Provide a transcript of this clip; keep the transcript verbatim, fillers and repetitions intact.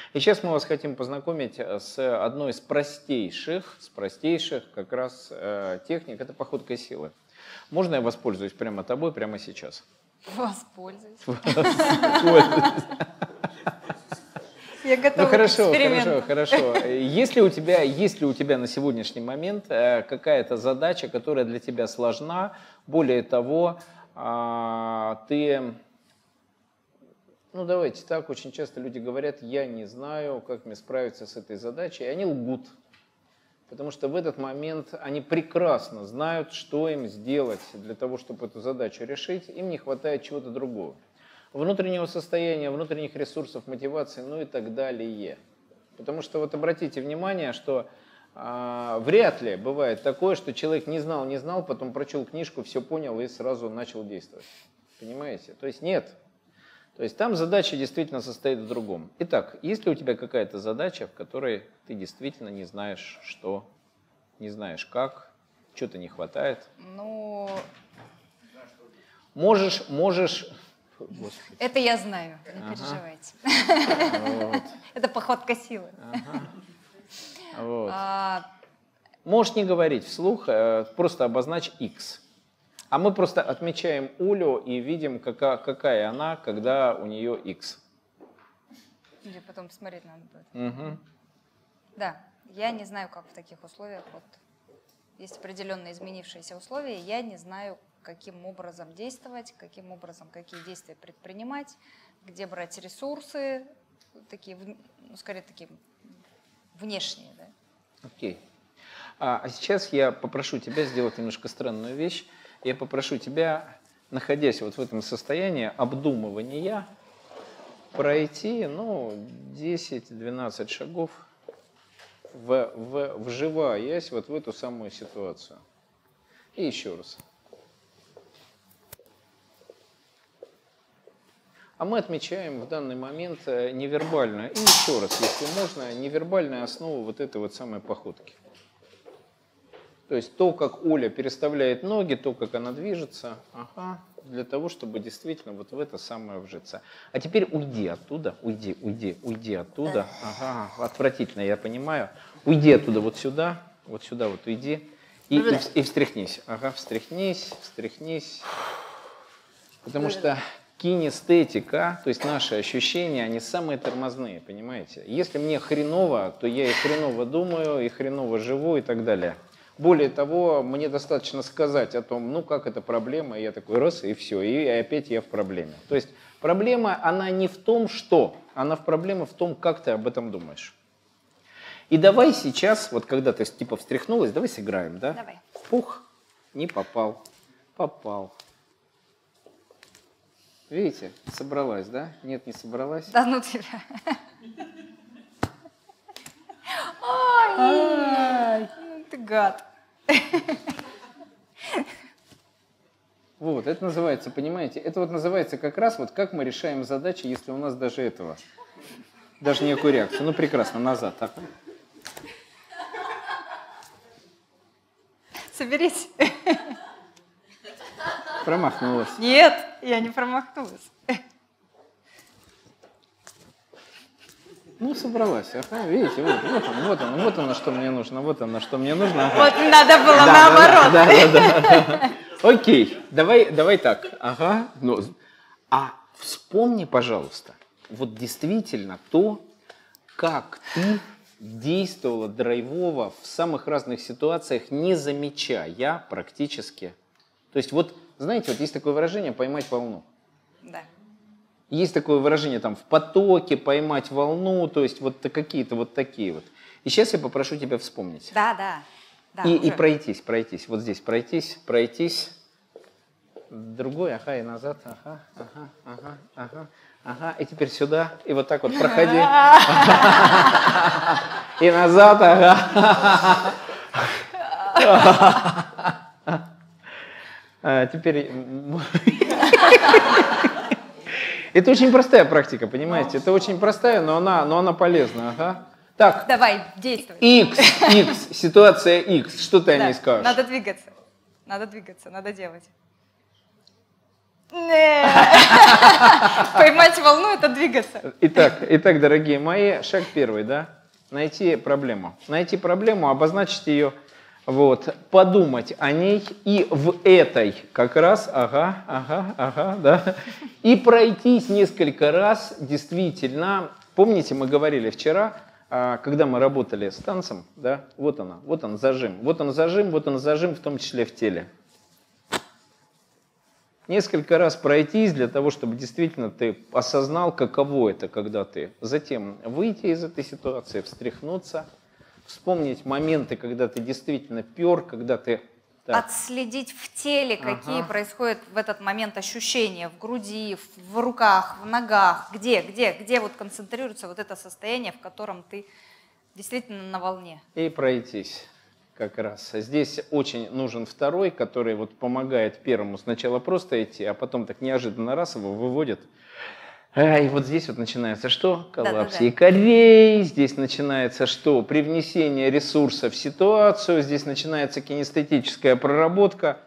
И сейчас мы вас хотим познакомить с одной из простейших, с простейших как раз э, техник, это походка силы. Можно я воспользуюсь прямо тобой, прямо сейчас? Воспользуюсь. Я готова ну, хорошо, хорошо, хорошо. Если у тебя, если у тебя на сегодняшний момент э, какая-то задача, которая для тебя сложна, более того, э, ты... Ну, давайте так, очень часто люди говорят, я не знаю, как мне справиться с этой задачей, и они лгут. Потому что в этот момент они прекрасно знают, что им сделать для того, чтобы эту задачу решить, им не хватает чего-то другого. Внутреннего состояния, внутренних ресурсов, мотивации, ну и так далее. Потому что вот обратите внимание, что э, вряд ли бывает такое, что человек не знал, не знал, потом прочел книжку, все понял и сразу начал действовать. Понимаете? То есть нет. То есть там задача действительно состоит в другом. Итак, есть ли у тебя какая-то задача, в которой ты действительно не знаешь, что, не знаешь как, что-то не хватает? Ну... Можешь, можешь... Господи. Это я знаю, не ага. переживайте. Вот. Это походка силы. Ага. Вот. А... Можешь не говорить вслух, просто обозначь X. А мы просто отмечаем Улю и видим, какая, какая она, когда у нее X. Или потом посмотреть надо будет. Угу. Да, я не знаю, как в таких условиях. Вот, есть определенные изменившиеся условия, я не знаю, каким образом действовать, каким образом, какие действия предпринимать, где брать ресурсы, такие, ну, скорее, такие внешние. Да? Окей. А, а сейчас я попрошу тебя сделать немножко странную вещь. Я попрошу тебя, находясь вот в этом состоянии обдумывания, пройти ну, десять-двенадцать шагов, в, в, вживаясь вот в эту самую ситуацию. И еще раз. А мы отмечаем в данный момент невербальную, и еще раз, если можно, невербальную основу вот этой вот самой походки. То есть то, как Оля переставляет ноги, то, как она движется, ага, для того, чтобы действительно вот в это самое вжиться. А теперь уйди оттуда, уйди, уйди, уйди оттуда. Ага, отвратительно, я понимаю. Уйди оттуда вот сюда, вот сюда вот уйди и, и, и встряхнись. Ага, встряхнись, встряхнись. Потому что кинестетика, то есть наши ощущения, они самые тормозные, понимаете? Если мне хреново, то я и хреново думаю, и хреново живу и так далее. Более того, мне достаточно сказать о том, ну как это проблема, и я такой раз, и все, и опять я в проблеме. То есть проблема, она не в том, что, она в проблеме в том, как ты об этом думаешь. И давай сейчас, вот когда ты типа встряхнулась, давай сыграем, да? Давай. Пух, не попал, попал. Видите, собралась, да? Нет, не собралась. Да ну тебя. Ой, ты гад. Вот, это называется, понимаете, это вот называется как раз вот как мы решаем задачи, если у нас даже этого, даже никакой реакции. Ну, прекрасно, назад. Так. Соберись. Промахнулась. Нет, я не промахнулась. Ну, собралась. Ага, видите, вот, вот он, вот он, вот оно, что мне нужно, вот оно, что мне нужно. Ага. Вот надо было да, наоборот. Да, да, да, да, да. Окей, давай, давай так. Ага. Ну, а вспомни, пожалуйста, вот действительно то, как ты действовала драйвово в самых разных ситуациях, не замечая практически. То есть вот, знаете, вот есть такое выражение «поймать волну». Да. Есть такое выражение там в потоке, поймать волну, то есть вот какие-то вот такие вот. И сейчас я попрошу тебя вспомнить. Да, да. да и, и пройтись, пройтись. Вот здесь пройтись, пройтись. Другой, ага, и назад, ага, ага, ага, ага, ага. И теперь сюда, и вот так вот проходи. И назад, ага. Теперь... Это очень простая практика, понимаете? Это очень простая, но она, но она полезна. Ага. Так. Давай, действуй. X, X, ситуация X. Что ты о ней скажешь? Надо двигаться. Надо двигаться, надо делать. Поймать волну — это двигаться. Итак, итак, дорогие мои, шаг первый, да? Найти проблему. Найти проблему, обозначить ее, вот, подумать о ней и в этой как раз, ага, ага, ага, да, и пройтись несколько раз, действительно. Помните, мы говорили вчера, когда мы работали с танцем, да, вот она, вот он зажим, вот он зажим, вот он зажим, в том числе в теле. Несколько раз пройтись для того, чтобы действительно ты осознал, каково это, когда ты затем выйти из этой ситуации, встряхнуться, вспомнить моменты, когда ты действительно пер, когда ты... Так. Отследить в теле, какие Ага. происходят в этот момент ощущения в груди, в, в руках, в ногах, где, где, где вот концентрируется вот это состояние, в котором ты действительно на волне. И пройтись как раз. Здесь очень нужен второй, который вот помогает первому сначала просто идти, а потом так неожиданно раз его выводит. А, и вот здесь вот начинается что? Коллапсия корей. Здесь начинается что? Привнесение ресурса в ситуацию. Здесь начинается кинестетическая проработка.